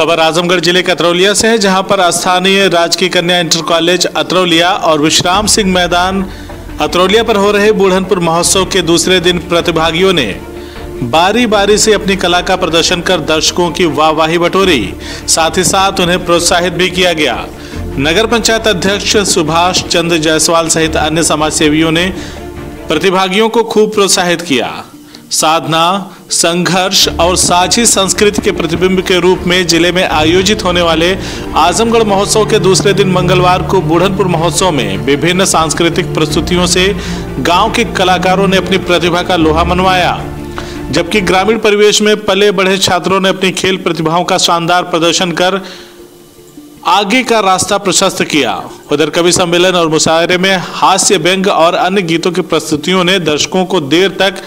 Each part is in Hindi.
खबर आजमगढ़ जिले के अतरौलिया से है, जहां पर स्थानीय राजकीय कन्या इंटर कॉलेज अतरौलिया और विश्राम सिंह मैदान अतरौलिया पर हो रहे बुढ़नपुर महोत्सव के दूसरे दिन प्रतिभागियों ने बारी बारी से अपनी कला का प्रदर्शन कर दर्शकों की वाहवाही बटोरी। साथ ही साथ उन्हें प्रोत्साहित भी किया गया। नगर पंचायत अध्यक्ष सुभाष चंद्र जायसवाल सहित अन्य समाज सेवियों ने प्रतिभागियों को खूब प्रोत्साहित किया। साधना, संघर्ष और साझी संस्कृति के प्रतिबिंब के रूप में जिले में आयोजित होने वाले आजमगढ़ महोत्सव के दूसरे दिन मंगलवार को बुढ़नपुर महोत्सव में विभिन्न सांस्कृतिक प्रस्तुतियों से गांव के कलाकारों ने अपनी प्रतिभा का लोहा मनवाया, जबकि ग्रामीण परिवेश में पले बढ़े छात्रों ने अपनी खेल प्रतिभाओं का शानदार प्रदर्शन कर आगे का रास्ता प्रशस्त किया। उधर कवि सम्मेलन और मुशायरे में हास्य, व्यंग और अन्य गीतों की प्रस्तुतियों ने दर्शकों को देर तक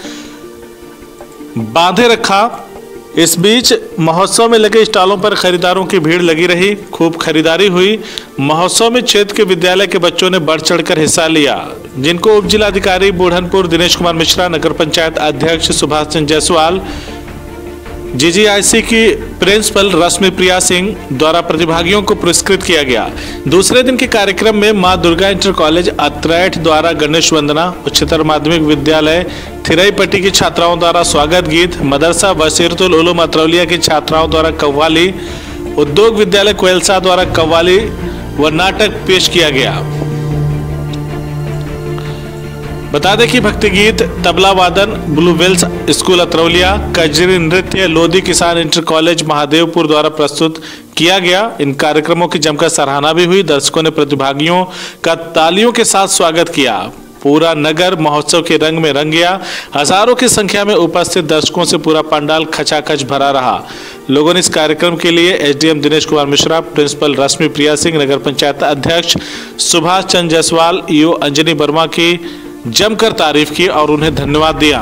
बांधे रखा। इस बीच महोत्सव में लगे स्टॉलों पर खरीदारों की भीड़ लगी रही। खूब खरीदारी हुई। महोत्सव में क्षेत्र के विद्यालय के बच्चों ने बढ़ चढ़कर हिस्सा लिया, जिनको उप जिलाधिकारी बुढ़नपुर दिनेश कुमार मिश्रा, नगर पंचायत अध्यक्ष सुभाष चंद्र जायसवाल, GGIC की प्रिंसिपल रश्मि प्रिया सिंह द्वारा प्रतिभागियों को पुरस्कृत किया गया। दूसरे दिन के कार्यक्रम में मां दुर्गा इंटर कॉलेज अत्रैठ द्वारा गणेश वंदना, उच्चतर माध्यमिक विद्यालय थिरईपट्टी की छात्राओं द्वारा स्वागत गीत, मदरसा बशीरतुल उलूम अतरौलिया की छात्राओं द्वारा कव्वाली, उद्योग विद्यालय कोयलसा द्वारा कव्वाली व नाटक पेश किया गया। बता दें कि भक्ति गीत, तबला वादन ब्लू वेल्स स्कूल अतरौलिया, कजरी नृत्य लोधी किसान इंटर कॉलेज महादेवपुर द्वारा प्रस्तुत किया गया। इन कार्यक्रमों की जमकर सराहना भी हुई। दर्शकों ने प्रतिभागियों का तालियों के साथ स्वागत किया। पूरा नगर महोत्सव के रंग में रंग गया। हजारों की संख्या में उपस्थित दर्शकों से पूरा पंडाल खचाखच भरा रहा। लोगों ने इस कार्यक्रम के लिए SDM दिनेश कुमार मिश्रा, प्रिंसिपल रश्मि प्रिया सिंह, नगर पंचायत अध्यक्ष सुभाष चंद्र जायसवाल, EO अंजनी वर्मा की जमकर तारीफ की और उन्हें धन्यवाद दिया।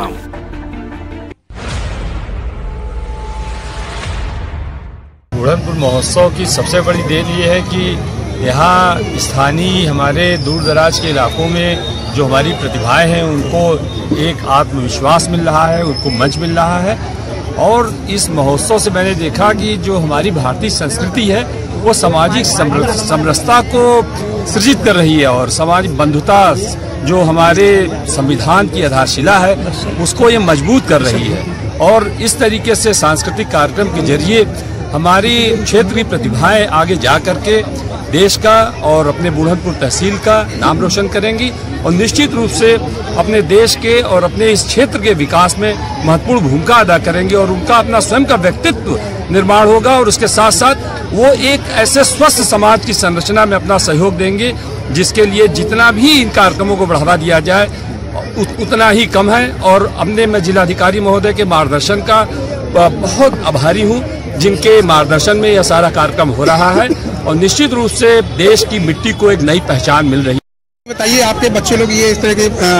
बुढ़नपुर महोत्सव की सबसे बड़ी देन ये है कि यहाँ स्थानीय हमारे दूर दराज के इलाकों में जो हमारी प्रतिभाएं हैं उनको एक आत्मविश्वास मिल रहा है, उनको मंच मिल रहा है। और इस महोत्सव से मैंने देखा कि जो हमारी भारतीय संस्कृति है वो सामाजिक समरसता को सृजित कर रही है और सामाजिक बंधुता जो हमारे संविधान की आधारशिला है उसको ये मजबूत कर रही है। और इस तरीके से सांस्कृतिक कार्यक्रम के जरिए हमारी क्षेत्र की प्रतिभाएं आगे जा करके देश का और अपने बुढ़नपुर तहसील का नाम रोशन करेंगी और निश्चित रूप से अपने देश के और अपने इस क्षेत्र के विकास में महत्वपूर्ण भूमिका अदा करेंगे और उनका अपना स्वयं का व्यक्तित्व निर्माण होगा। और उसके साथ साथ वो एक ऐसे स्वस्थ समाज की संरचना में अपना सहयोग देंगे जिसके लिए जितना भी इन कार्यक्रमों को बढ़ावा दिया जाए उतना ही कम है। और अपने मैं जिलाधिकारी महोदय के मार्गदर्शन का बहुत आभारी हूँ, जिनके मार्गदर्शन में यह सारा कार्यक्रम हो रहा है और निश्चित रूप से देश की मिट्टी को एक नई पहचान मिल रही है। बताइए, आपके बच्चे लोग ये इस तरह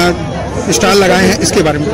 के स्टॉल लगाए हैं, इसके बारे में।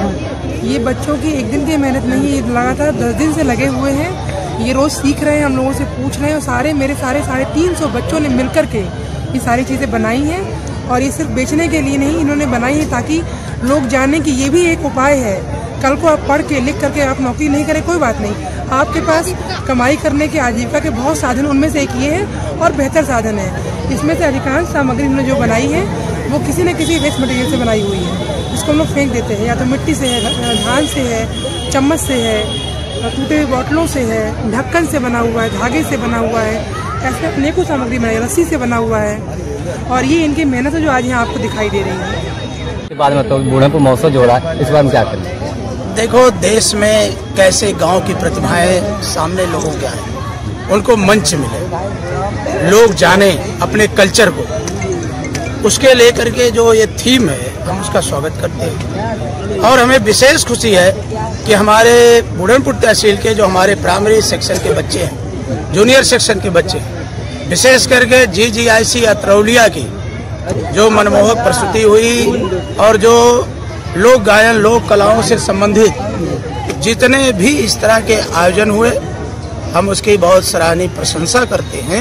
ये बच्चों की एक दिन की मेहनत नहीं, लगातार 10 दिन से लगे हुए हैं। ये रोज सीख रहे हैं, हम लोगों से पूछ रहे हैं और मेरे 350 बच्चों ने मिलकर के ये सारी चीज़ें बनाई हैं। और ये सिर्फ बेचने के लिए नहीं, इन्होंने बनाई है ताकि लोग जाने कि ये भी एक उपाय है। कल को आप पढ़ के लिख करके आप नौकरी नहीं करें, कोई बात नहीं, आपके पास कमाई करने के आजीविका के बहुत साधन, उनमें से एक ये है और बेहतर साधन है। इसमें से अधिकांश सामग्री इन्होंने जो बनाई है वो किसी न किसी वेस्ट मटेरियल से बनाई हुई है, जिसको हम लोग फेंक देते हैं। या तो मिट्टी से है, धान से है, चम्मच से है, टूटे हुए बोतलों से है, ढक्कन से बना हुआ है, धागे से बना हुआ है, ऐसे अनेकों सामग्री बनाई, रस्सी से बना हुआ है। और ये इनकी मेहनत है जो आज यहाँ आपको दिखाई दे रही है। के बाद में तो बुढ़नपुर महोत्सव जो हो रहा है, इस बार में क्या करें? देखो, देश में कैसे गांव की प्रतिभाएं सामने लोगों के आए, उनको मंच मिले, लोग जाने अपने कल्चर को, उसके लेकर के जो ये थीम है हम उसका स्वागत करते हैं। और हमें विशेष खुशी है कि हमारे बुढ़नपुर तहसील के जो हमारे प्राइमरी सेक्शन के बच्चे हैं, जूनियर सेक्शन के बच्चे हैं, विशेष करके GGIC अतरौलिया की जो मनमोहक प्रस्तुति हुई और जो लोक गायन, लोक कलाओं से संबंधित जितने भी इस तरह के आयोजन हुए, हम उसकी बहुत सराहनीय प्रशंसा करते हैं।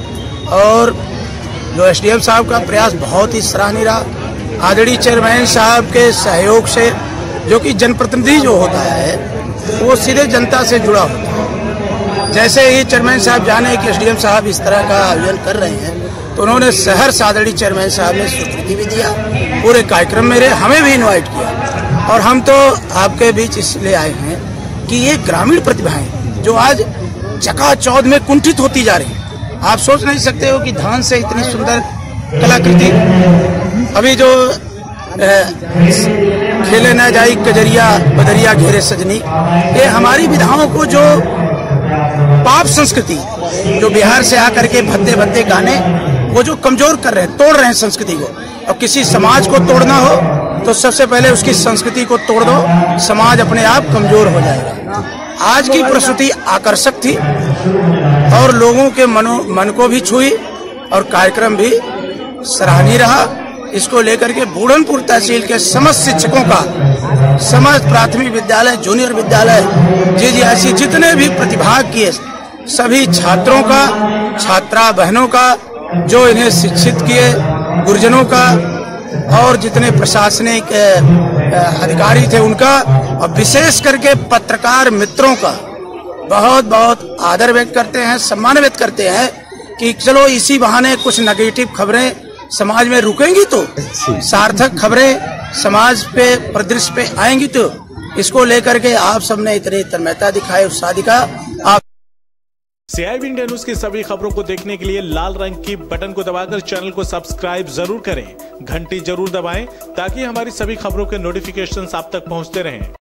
और जो SDM साहब का प्रयास बहुत ही सराहनीय रहा। आदरणीय चेयरमैन साहब के सहयोग से, जो कि जनप्रतिनिधि जो होता है वो सीधे जनता से जुड़ा होता है, जैसे ही चेयरमैन साहब जाने कि एसडीएम साहब इस तरह का आयोजन कर रहे हैं, तो उन्होंने शहर सादड़ी चेयरमैन साहब ने स्वीकृति भी दिया, पूरे कार्यक्रम में हमें भी इनवाइट किया। और हम तो आपके बीच इसलिए आए हैं कि ये ग्रामीण प्रतिभाएं जो आज चकाचौंध में कुंठित होती जा रही हैं। आप सोच नहीं सकते हो कि धान से इतनी सुंदर कलाकृति, अभी जो खेले न जाई कजरिया बदरिया घेरे सजनी, ये हमारी विधाओं को जो पाप संस्कृति जो बिहार से आकर के भद्दे भद्दे गाने वो जो कमजोर कर रहे हैं, तोड़ रहे हैं संस्कृति को। और किसी समाज को तोड़ना हो तो सबसे पहले उसकी संस्कृति को तोड़ दो, समाज अपने आप कमजोर हो जाएगा। आज की प्रस्तुति आकर्षक थी और लोगों के मन को भी छुई और कार्यक्रम भी सराहनीय रहा। इसको लेकर के बूढ़नपुर तहसील के समस्त शिक्षकों का, समस्त प्राथमिक विद्यालय, जूनियर विद्यालय, जी ऐसी जितने भी प्रतिभाग किए सभी छात्रों का, छात्रा बहनों का, जो इन्हें शिक्षित किए, गुरुजनों का और जितने प्रशासनिक अधिकारी थे उनका, और विशेष करके पत्रकार मित्रों का बहुत बहुत आदर व्यक्त करते हैं, सम्मान व्यक्त करते हैं कि चलो इसी बहाने कुछ नेगेटिव खबरें समाज में रुकेंगी तो सार्थक खबरें समाज पे परिदृश्य पे आएंगी, तो इसको लेकर के आप सबने इतनी तन्मयता दिखाई, उत्साह दिखा। आप CIB इंडिया न्यूज की सभी खबरों को देखने के लिए लाल रंग की बटन को दबाकर चैनल को सब्सक्राइब जरूर करें, घंटी जरूर दबाएं ताकि हमारी सभी खबरों के नोटिफिकेशंस आप तक पहुंचते रहें।